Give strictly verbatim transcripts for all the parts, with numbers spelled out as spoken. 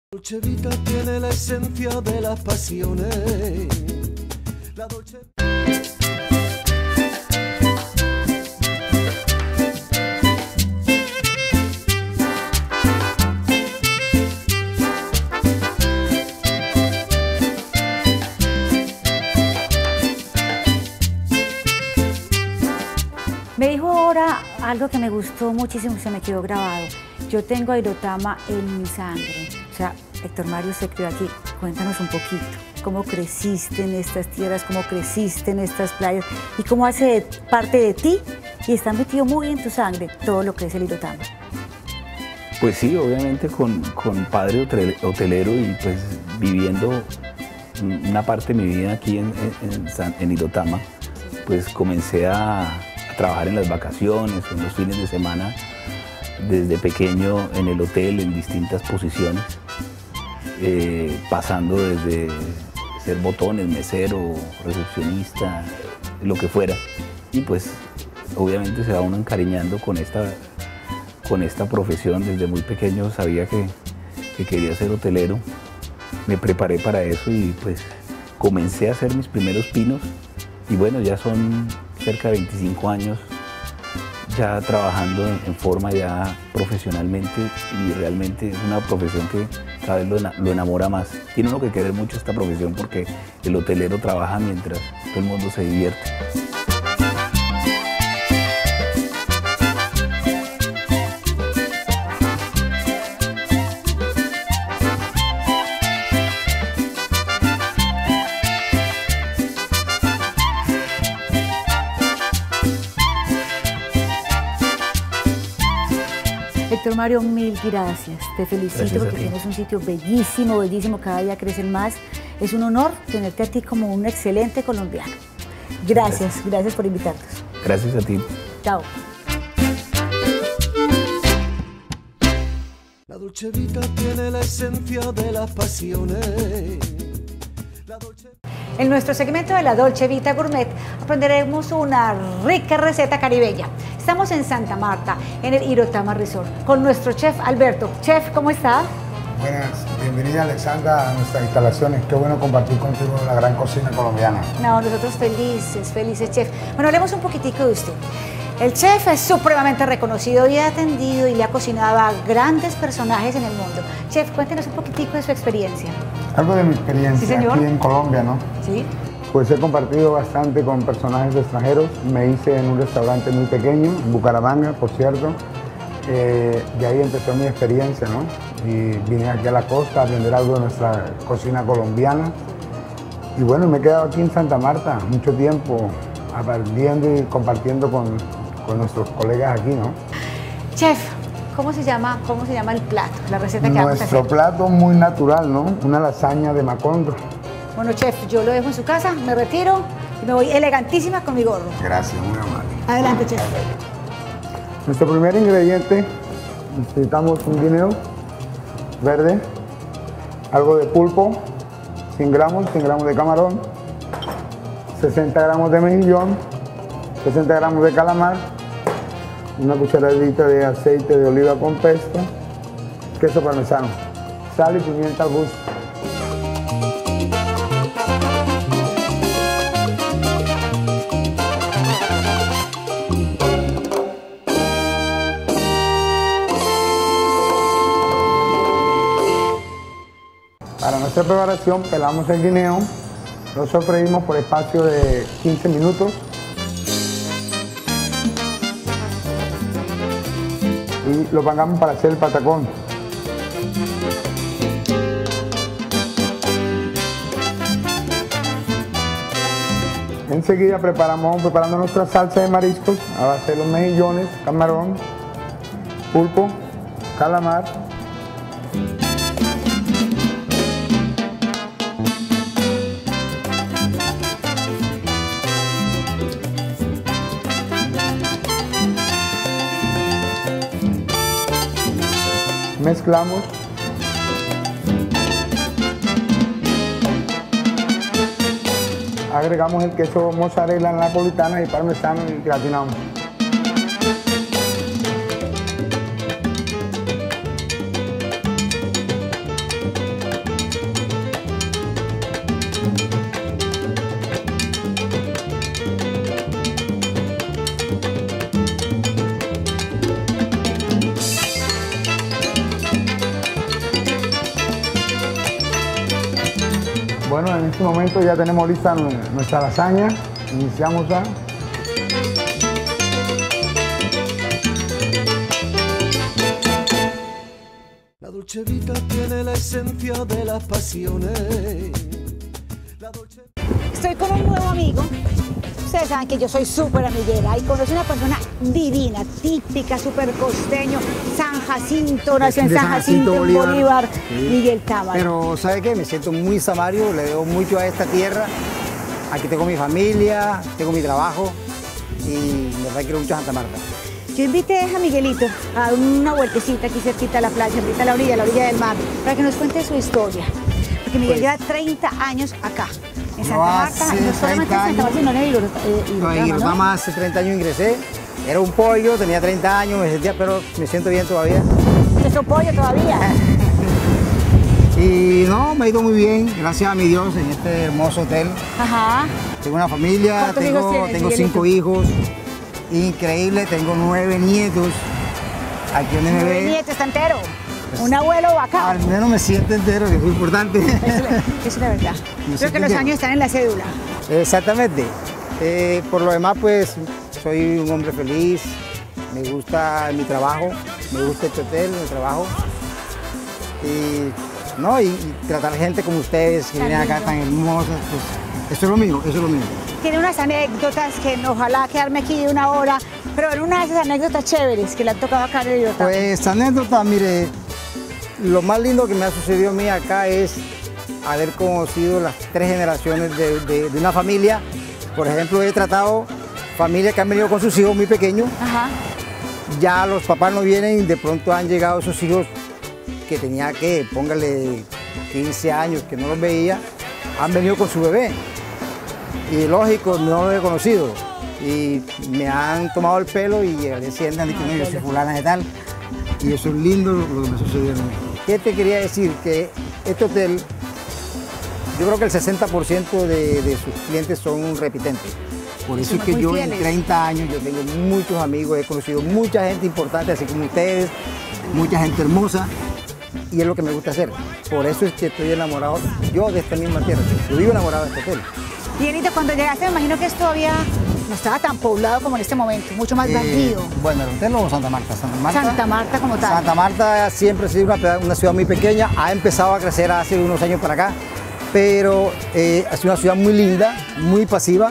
Dolce Vita tiene la esencia de las pasiones. La Dolce... Me dijo ahora algo que me gustó muchísimo y se me quedó grabado. Yo tengo a Irotama en mi sangre. O sea, Héctor Mario se crió aquí. Cuéntanos un poquito. ¿Cómo creciste en estas tierras? ¿Cómo creciste en estas playas? ¿Y cómo hace parte de ti? Y está metido muy en tu sangre todo lo que es el Irotama. Pues sí, obviamente con, con padre hotelero y pues viviendo una parte de mi vida aquí en, en, en Irotama, pues comencé a, a trabajar en las vacaciones, en los fines de semana, desde pequeño en el hotel en distintas posiciones, eh, pasando desde ser botones, mesero, recepcionista, lo que fuera. Y pues obviamente se va uno encariñando con esta, con esta profesión. Desde muy pequeño sabía que, que quería ser hotelero, me preparé para eso y pues comencé a hacer mis primeros pinos y bueno, ya son cerca de veinticinco años ya trabajando en, en forma ya profesionalmente y realmente es una profesión que cada vez lo, lo enamora más. Tiene uno que querer mucho esta profesión porque el hotelero trabaja mientras todo el mundo se divierte. Héctor Mario, mil gracias. Te felicito Gracias porque tienes un sitio bellísimo, bellísimo, cada día crecen más. Es un honor tenerte a ti como un excelente colombiano. Gracias, gracias, gracias por invitarnos. Gracias a ti. Chao. La Dolce Vita tiene la esencia de las pasiones. La Dolce... En nuestro segmento de la Dolce Vita Gourmet aprenderemos una rica receta caribeña. Estamos en Santa Marta, en el Irotama Resort, con nuestro chef Alberto. Chef, ¿cómo está? Buenas, bienvenida Alexandra a nuestras instalaciones. Qué bueno compartir contigo la gran cocina colombiana. No, nosotros felices, felices, chef. Bueno, hablemos un poquitico de usted. El chef es supremamente reconocido y ha atendido y le ha cocinado a grandes personajes en el mundo. Chef, cuéntenos un poquitico de su experiencia. Algo de mi experiencia ¿Sí, señor? Aquí en Colombia, ¿no? Sí. Pues he compartido bastante con personajes extranjeros. Me hice en un restaurante muy pequeño, en Bucaramanga, por cierto. Eh, de ahí empezó mi experiencia, ¿no? Y vine aquí a la costa a aprender algo de nuestra cocina colombiana. Y bueno, me he quedado aquí en Santa Marta mucho tiempo aprendiendo y compartiendo con, con nuestros colegas aquí, ¿no? Chef, ¿cómo se llama, cómo se llama el plato, la receta que vamos a hacer? Nuestro plato muy natural, ¿no? Una lasaña de macondo. Bueno, chef, yo lo dejo en su casa, me retiro y me voy elegantísima con mi gorro. Gracias, muy amable. Adelante, chef. Nuestro primer ingrediente, necesitamos un guineo verde, algo de pulpo, cien gramos, cien gramos de camarón, sesenta gramos de mejillón, sesenta gramos de calamar, una cucharadita de aceite de oliva con pesto, queso parmesano, sal y pimienta al gusto. Para nuestra preparación pelamos el guineo, lo sofreímos por espacio de quince minutos y lo pagamos para hacer el patacón. Enseguida preparamos, vamos preparando nuestra salsa de mariscos a base de los mejillones, camarón, pulpo, calamar. Mezclamos. Agregamos el queso mozzarella napolitana y parmesano y gratinamos. Bueno, en este momento ya tenemos lista nuestra lasaña. Iniciamos a... La dolce vita tiene la esencia de las pasiones. La dolce... Estoy con un nuevo amigo. Ustedes saben que yo soy súper amiguera y conocí una persona divina, típica, súper costeño, San Jacinto, nació en De San San Jacinto, Jacinto, en Bolívar. Bolívar, Sí. Miguel Támara. Pero ¿sabe qué? Me siento muy samario, le debo mucho a esta tierra. Aquí tengo mi familia, tengo mi trabajo y de verdad quiero mucho a Santa Marta. Yo invité a Miguelito a dar una vueltecita aquí cerquita a la playa, cerquita a la orilla, a la orilla del mar, para que nos cuente su historia. Porque Miguel Pues, lleva treinta años acá, en yo Santa Marta, hace y no solamente en Santa Marta, sino en el Hilo- eh, No, en Hidrotama, ¿no? Hidrotama hace treinta años ingresé, era un pollo, tenía treinta años, me sentía, pero me siento bien todavía. ¿Usted es un pollo todavía? Y no, me ha ido muy bien, gracias a mi Dios, en este hermoso hotel. Ajá. Tengo una familia, ¿Cuántos hijos tengo, tienes, tengo Miguelito? cinco hijos, increíble, tengo nueve nietos. Aquí donde me Nueve ve, nietos, está entero. Un abuelo acá. al menos me siento entero, que es muy importante. Eso es la- eso es la verdad. Creo siento que los entero. años están en la cédula. Exactamente. Eh, por lo demás, pues soy un hombre feliz, me gusta mi trabajo, me gusta este hotel, mi trabajo. Y, ¿no? y, y tratar gente como ustedes, que Tan vienen acá lindo. tan hermosas, pues eso es lo mío, eso es lo mío. Tiene unas anécdotas que no- ojalá quedarme aquí una hora, pero en una de esas anécdotas chéveres que le han tocado acá en el Hidrotama. Pues anécdota, mire, lo más lindo que me ha sucedido a mí acá es haber conocido las tres generaciones de, de- de una familia. Por ejemplo, he tratado familias que han venido con sus hijos muy pequeños. Ajá. Ya los papás no vienen y de pronto han llegado esos hijos que tenía que, póngale quince años, que no los veía, han venido con su bebé. Y lógico, no los he conocido. Y me han tomado el pelo y al día siguiente han dicho, no, yo soy fulana de tal. Y eso es lindo lo que me sucedió a mí. ¿Qué te quería decir? Que este hotel, yo creo que el sesenta por ciento de, de sus clientes son repitentes. Por eso es Somos que muy yo fieles. en treinta años yo tengo muchos amigos, he conocido mucha gente importante, así como ustedes, mucha gente hermosa, y es lo que me gusta hacer. Por eso es que estoy enamorado yo de esta misma tierra, yo vivo enamorado de este hotel. Miguelito, cuando llegaste, me imagino que esto todavía no estaba tan poblado como en este momento, mucho más Eh, bandido. bueno, ¿el hotel o Santa Marta? Santa Marta, Santa Marta como tal. Santa Marta siempre ha sido una, peda- una ciudad muy pequeña, ha empezado a crecer hace unos años para acá, pero eh, ha sido una ciudad muy linda, muy pasiva,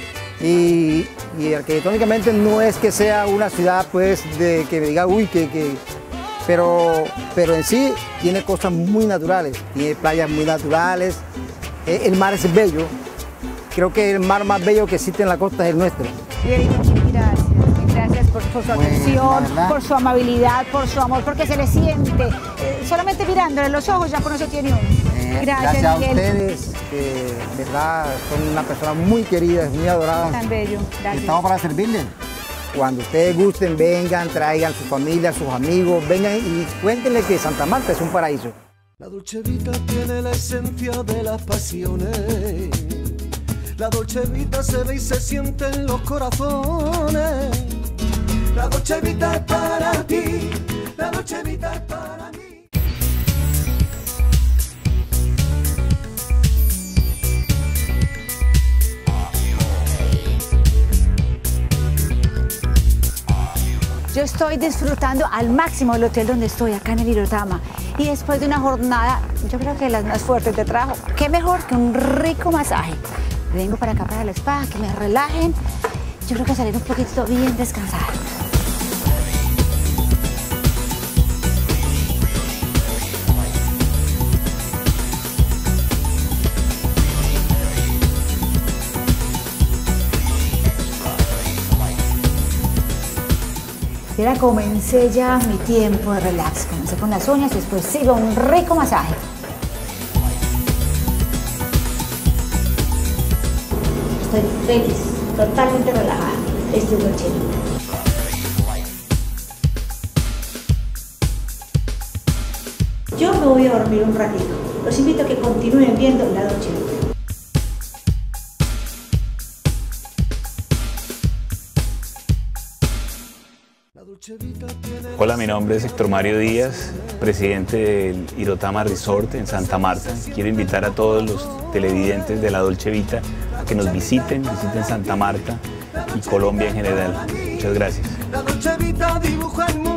y, y arquitectónicamente no es que sea una ciudad pues de que me diga, uy, que, que pero, pero en sí tiene cosas muy naturales, tiene playas muy naturales, eh, el mar es bello, creo que el mar más bello que existe en la costa es el nuestro. Miguelito, mil gracias. Mil Gracias por, por su Bueno, atención, la verdad. por su amabilidad, por su amor, porque se le siente. Eh, solamente mirándole los ojos ya con eso tiene uno. Eh, Gracias, a Miguel. ustedes, que de verdad son una persona muy querida, muy adorada. Tan bello. Gracias. Estamos para servirles. Cuando ustedes gusten, vengan, traigan su familia, sus amigos, vengan y cuéntenle que Santa Marta es un paraíso. La dolce vita tiene la esencia de las pasiones. La dolce vita se ve y se siente en los corazones. La dolce vita es para ti, la dolce vita es para mí. Yo estoy disfrutando al máximo el hotel donde estoy, acá en el Hidrotama. Y después de una jornada, yo creo que de las más fuertes de trabajo, qué mejor que un rico masaje. Vengo para acá, para el spa, que me relajen. Yo creo que salir un poquito bien descansada. Y ahora comencé ya mi tiempo de relax. Comencé con las uñas, después sigo un rico masaje. Estoy feliz, totalmente relajada. Estoy noche. Yo me voy a dormir un ratito. Los invito a que continúen viendo La Dolce Vita. Hola, mi nombre es Héctor Mario Díaz, presidente del Irotama Resort en Santa Marta. Quiero invitar a todos los televidentes de la Dolce Vita a que nos visiten, visiten Santa Marta y Colombia en general. Muchas gracias.